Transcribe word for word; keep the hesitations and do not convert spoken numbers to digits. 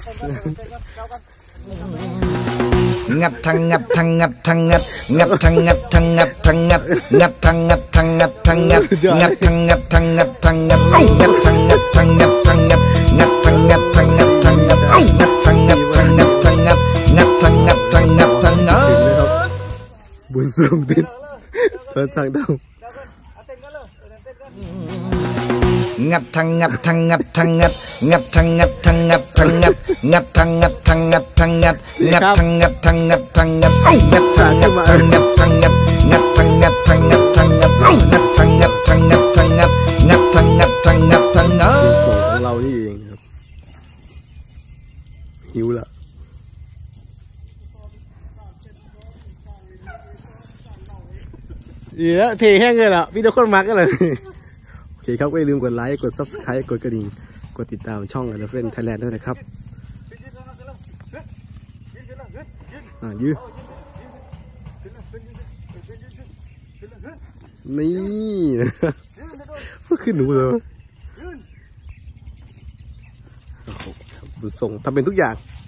งัดทางงัดทางงัดทางงัดงัดทางงัดทางงัดทางงัดงัดทางงัดทางงัดทางงัดงัดทางงัดทางงัดทางงัดงัดทางงัดทางงัดทางงัดงัดทางงัดทางงัดทางงัดงัดทางงัดทางงัดทางงัดงัดทางงัดทางงัดทางงัดบุญส่งติดเปิดทางดาวงัดทางงัดทางงัดทางงัดงัดทางงัดทางงัดทางงัดงัดทางงัดทางงัดทางงัดงัดทางงัดทางงัดทางงัดงัดทางงัดทางงัดทางงัดงัดทางงัดทางงัดทางงัดงัดทางงัดทางงัดทางงัดงัดทางงัดทางงัดทางงัดของเรานี่เองครับหิวละเยอะเทแห้งเลยล่ะพี่ทุกคนมากันเลยโอเคครับก็อย่าลืมกดไลค์กด ซับสไครบ์ กดกระดิ่งกดติดตามช่องอัลเฟรนไทยแลนด์ด้วยนะครับอ่ายืดนี่ก็ขึ้นหนูเลยบุญส่งทำเป็นทุกอย่าง